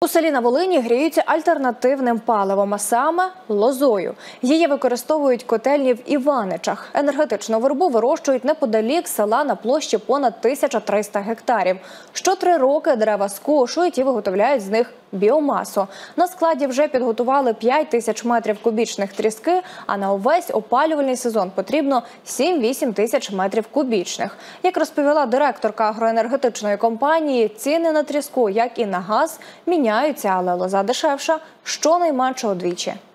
У селі на Волині гріються альтернативним паливом, а саме лозою. Її використовують котельні в Іваничах. Енергетичну вербу вирощують неподалік села на площі понад 1300 гектарів. Що 3 роки дерева скошують і виготовляють з них біомасу. На складі вже підготували 5000 метрів кубічних тріски, а на увесь опалювальний сезон потрібно 7-8 тисяч метрів кубічних. Як розповіла директорка агроенергетичної компанії, ціни на тріску, як і на газ, міняються, але лоза дешевша щонайменше удвічі.